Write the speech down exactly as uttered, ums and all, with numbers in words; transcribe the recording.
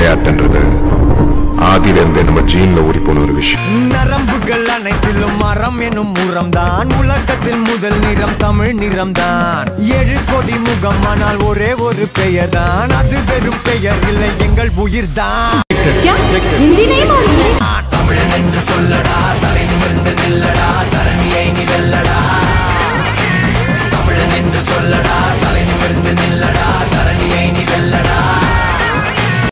விளையாட்டுன்றது ஆதியிலிருந்தே நம்ம ஜீன்ல ஊறி போன ஒரு விஷயம். நரம்புகள் அனைத்திலும் மரம் எனும் உரம் தான். உலகத்தில் முதல் நிறம் தமிழ் நிறம் தான். ஏழு கோடி முகம் ஆனால் ஒரே ஒரு பெயர் தான். அது வெறும் பெயர் இல்லை, எங்கள் உயிர் தான். தமிழன் என்று சொல்லடா, தலை நிமிர்ந்து நில்லடா.